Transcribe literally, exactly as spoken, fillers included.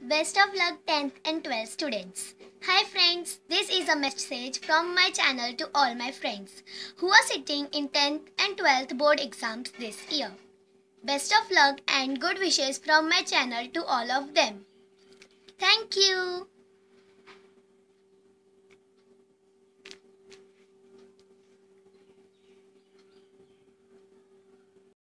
Best of luck tenth and twelfth students. Hi friends, this is a message from my channel to all my friends who are sitting in tenth and twelfth board exams this year. Best of luck and good wishes from my channel to all of them. Thank you.